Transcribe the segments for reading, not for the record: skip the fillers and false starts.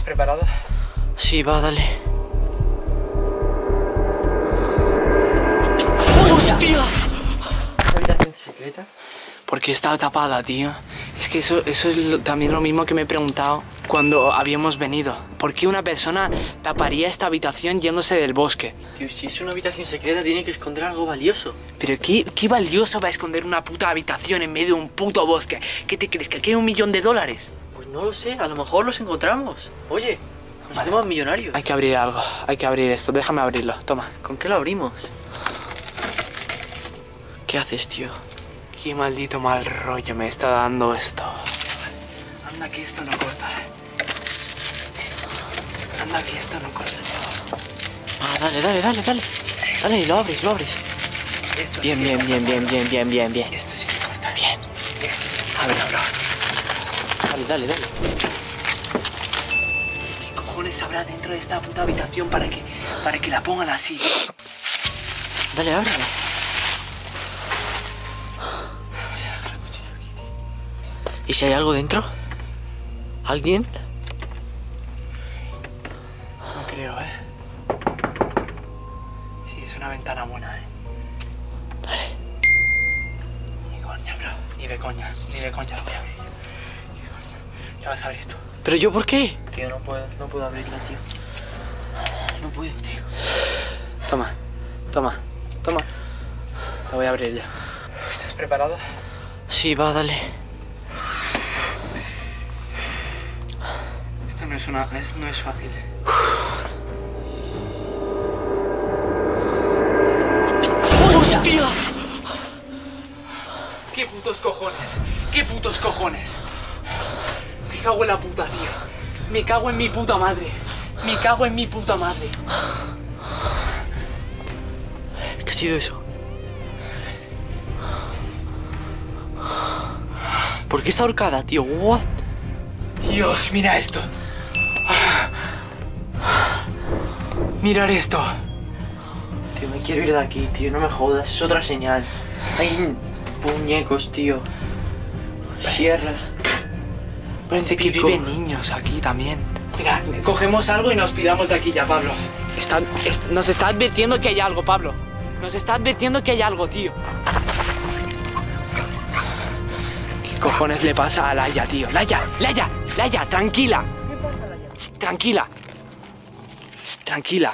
preparado? Sí, va, dale. ¡Hostia! ¿Habitación secreta? Porque está tapada, tío. Es que eso es también lo mismo que me he preguntado cuando habíamos venido. ¿Por qué una persona taparía esta habitación yéndose del bosque? Tío, si es una habitación secreta tiene que esconder algo valioso. Pero ¿qué valioso va a esconder una puta habitación en medio de un puto bosque? ¿Qué te crees? ¿Que quiere $1 millón? Pues no lo sé, a lo mejor los encontramos. Oye, nos hacemos millonarios. Hay que abrir algo, hay que abrir esto. Déjame abrirlo, toma. ¿Con qué lo abrimos? ¿Qué haces, tío? Qué maldito mal rollo me está dando esto. Anda que esto no corta. Anda que esto no corta. Ah, dale. Dale, y lo abres. Esto Bien. Esto sí que corta. Bien. Esto sí que Ábrelo. Dale. ¿Qué cojones habrá dentro de esta puta habitación para que la pongan así? Dale, ábrelo. ¿Y si hay algo dentro? ¿Alguien? No creo, Sí, es una ventana buena, Dale. Ni coña, bro. Ni de coña lo voy a abrir. Ni de coña. Ya vas a abrir tú. ¿Pero yo por qué? Tío, no puedo abrirla, tío. No puedo, tío. Toma. La voy a abrir ya. ¿Estás preparado? Sí, va, dale. Esto no es fácil. ¡Hostia! ¿Qué putos cojones? Me cago en la puta, tío. Me cago en mi puta madre. ¿Qué ha sido eso? ¿Por qué está ahorcada, tío? ¿What? Dios, mira esto. Mirar esto. Tío, me quiero ir de aquí, tío. No me jodas, es otra señal. Hay muñecos, tío. Sierra. Parece que Pico. viven niños aquí también. Mira, cogemos algo y nos piramos de aquí ya, Pablo. Nos está advirtiendo que hay algo, Pablo. Nos está advirtiendo que hay algo, tío. ¿Qué cojones le pasa a Laia, tío? Laia, tranquila. ¿Qué pasa, Laia? Tranquila.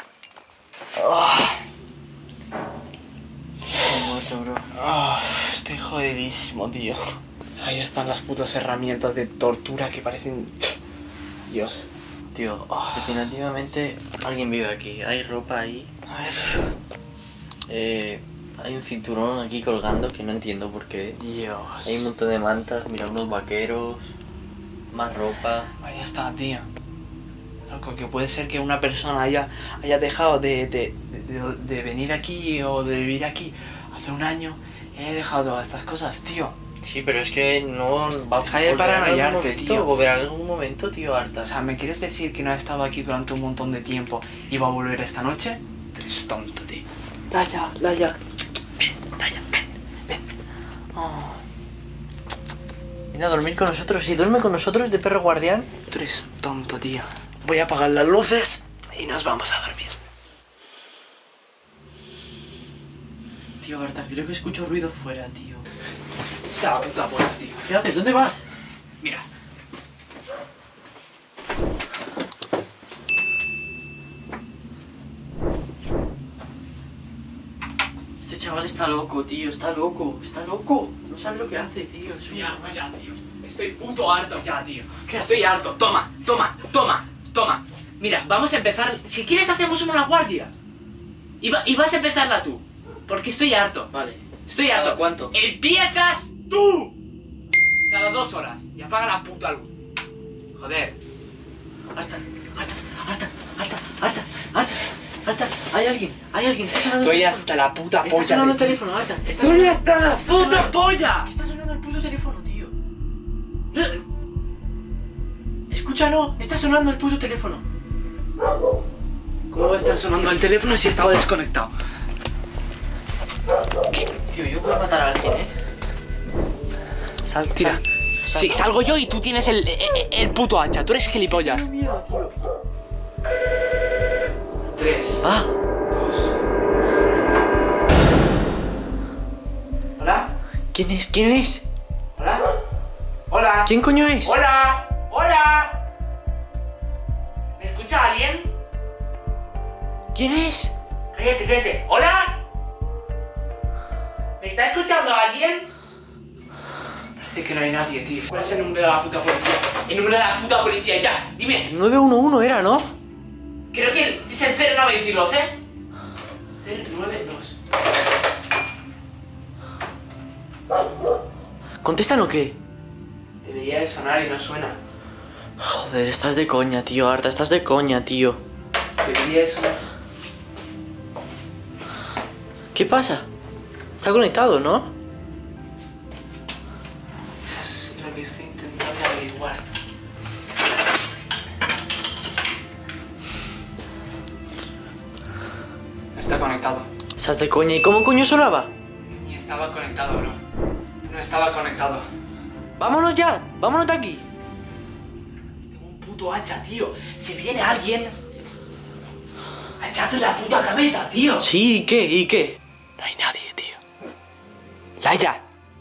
Muerto, bro. Estoy jodidísimo, tío. Ahí están las putas herramientas de tortura que parecen... Dios. Tío, definitivamente alguien vive aquí. Hay ropa ahí. A ver. Hay un cinturón aquí colgando que no entiendo por qué. Dios. Hay un montón de mantas, mira, unos vaqueros, más ropa. Ahí está, tío. Loco, que puede ser que una persona haya dejado de venir aquí o de vivir aquí hace un año y haya dejado todas estas cosas, tío. Sí, pero es que no va Deja de paranoiarte, tío. Volverá en algún momento, tío, harta. O sea, ¿me quieres decir que no ha estado aquí durante un montón de tiempo y va a volver esta noche? Eres tonto, tío. Laia. Ven. Oh, Viene a dormir con nosotros. Si duerme con nosotros de perro guardián. tú eres tonto, tío. Voy a apagar las luces y nos vamos a dormir. Tío, Berta, creo que escucho ruido fuera, tío. Esta puta puerta, tío. ¿Qué haces? ¿Dónde vas? Mira. Este chaval está loco, tío. Está loco. No sabe lo que hace, tío. Es un... Ya, tío. Estoy puto harto ya, tío. Estoy harto. Toma. Mira, vamos a empezar. Si quieres hacemos una guardia. Y vas a empezarla tú. Porque estoy harto. Vale. Estoy harto. ¿Cada cuánto? ¡Empiezas tú! Cada 2 horas. Y apaga la puta luz. Joder. Harta. Hay alguien. Está sonando Estoy el hasta la puta teléfono. polla. Está sonando el de ti. teléfono, Harta. ¡Estoy hasta la puta polla! Está sonando el puto teléfono, tío. Escúchalo. Está sonando el puto teléfono. ¿Cómo va a estar sonando el teléfono si estaba desconectado? Tío, yo puedo matar a alguien, Sal, tira. Sí, salgo yo y tú tienes el puto hacha. Tú eres gilipollas. Tengo miedo, tío. 3, Ah, 2. ¿Hola? ¿quién es? ¿Quién es? ¿Hola? ¿Hola? ¿Quién coño es? ¡Hola! ¡Hola! ¿Me escucha alguien? ¿Quién es? Cállate, cállate. ¿Hola? ¿Me está escuchando alguien? Parece que no hay nadie, tío. ¿Cuál es el número de la puta policía? El número de la puta policía, ya. Dime. 911 era, ¿no? Creo que es el 092, ¿eh? 092. ¿Contestan o qué? Debería de sonar y no suena. Joder, estás de coña, tío, Arta, estás de coña, tío. Debería de sonar. ¿Qué pasa? Está conectado, ¿no? Es lo que estoy intentando averiguar. No está conectado. Estás de coña. ¿Y cómo coño sonaba? Ni estaba conectado, bro. No estaba conectado. Vámonos ya, vámonos de aquí. Tengo un puto hacha, tío. Si viene alguien a echarte en la puta cabeza, tío. Sí, ¿y qué? ¿Y qué? No hay nadie, tío. Laia.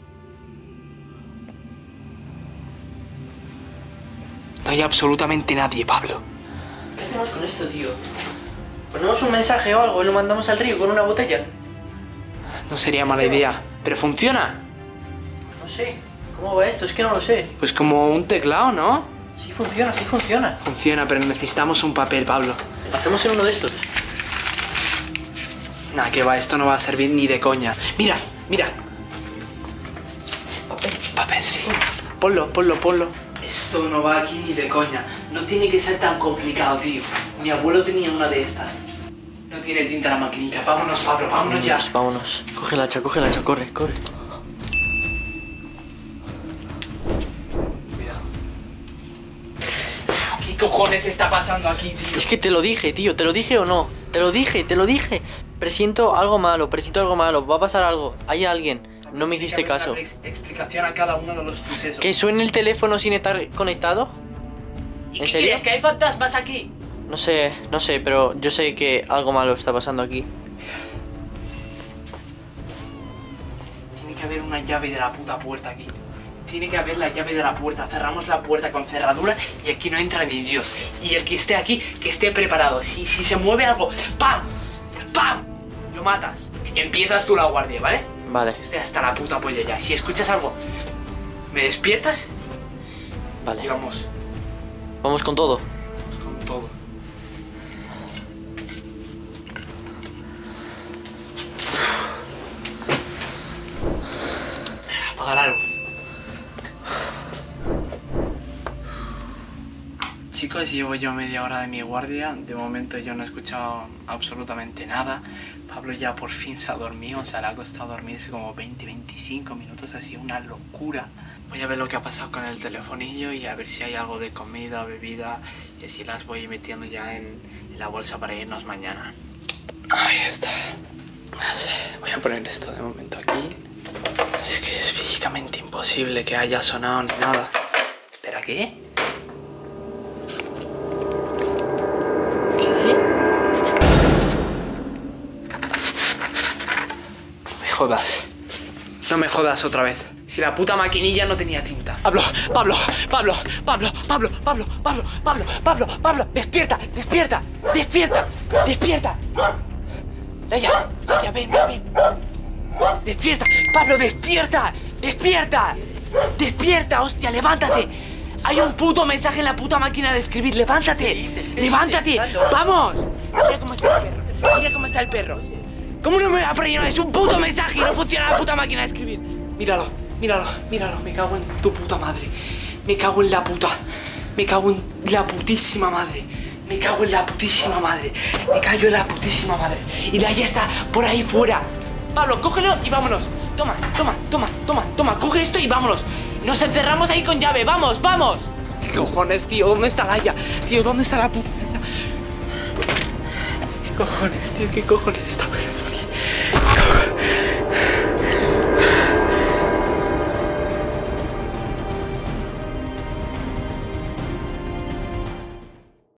No hay absolutamente nadie, Pablo. ¿Qué hacemos con esto, tío? ¿Ponemos un mensaje o algo y lo mandamos al río con una botella? No sería mala idea. ¿Pero funciona? No sé. ¿Cómo va esto? Es que no lo sé. Pues como un teclado, ¿no? Sí funciona, sí funciona. Funciona, pero necesitamos un papel, Pablo. Lo hacemos en uno de estos. Nah, que va, esto no va a servir ni de coña. Mira, mira. Papel. Papel, sí. Ponlo, ponlo, ponlo. Esto no va aquí ni de coña. No tiene que ser tan complicado, tío. Mi abuelo tenía una de estas. No tiene tinta la maquinita. Vámonos, Pablo, vámonos ya. Vámonos. Coge el hacha, corre, corre. Cuidado. ¿Qué cojones está pasando aquí, tío? Es que te lo dije, tío, ¿te lo dije o no? Te lo dije. Presiento algo malo, va a pasar algo. Hay alguien. No me hiciste caso. Explicación a cada uno de los sucesos. ¿Que suene el teléfono sin estar conectado? ¿Y ¿En qué serio? crees? ¿Que hay fantasmas aquí? No sé, pero yo sé que algo malo está pasando aquí. Tiene que haber una llave de la puta puerta aquí. Tiene que haber la llave de la puerta. Cerramos la puerta con cerradura y aquí no entra ni Dios. Y el que esté aquí, que esté preparado. Si se mueve algo, ¡pam! ¡Pam! Lo matas. Empiezas tú la guardia, ¿vale? Vale, Estoy hasta la puta polla ya. Si escuchas algo, me despiertas y vale. vamos Vamos con todo. con todo. Apaga la luz. Chicos, llevo yo media hora de mi guardia. De momento yo no he escuchado absolutamente nada. Pablo ya por fin se ha dormido. O sea, le ha costado dormirse como 20-25 minutos. Ha sido una locura. Voy a ver lo que ha pasado con el telefonillo y a ver si hay algo de comida o bebida. Y así las voy metiendo ya en la bolsa para irnos mañana. Ahí está. No sé, voy a poner esto de momento aquí. Es que es físicamente imposible que haya sonado ni nada. ¿Espera qué? ¿Qué? No me jodas. No me jodas otra vez. Si la puta maquinilla no tenía tinta. Pablo, despierta. Laia, ven. Despierta, Pablo, despierta, hostia, levántate. Hay un puto mensaje en la puta máquina de escribir, levántate, vamos. Mira cómo está el perro. ¿Cómo no me va a preñar? Es un puto mensaje y no funciona la puta máquina de escribir. Míralo, me cago en tu puta madre. Me cago en la putísima madre. Me callo en la putísima madre. Y Laia está por ahí fuera. Pablo, cógelo y vámonos. Toma, coge esto y vámonos. Nos encerramos ahí con llave, vamos. ¿Qué cojones, tío? ¿Dónde está Laia? Tío, ¿dónde está la puta? ¿Qué cojones, tío? ¿Qué cojones está pasando?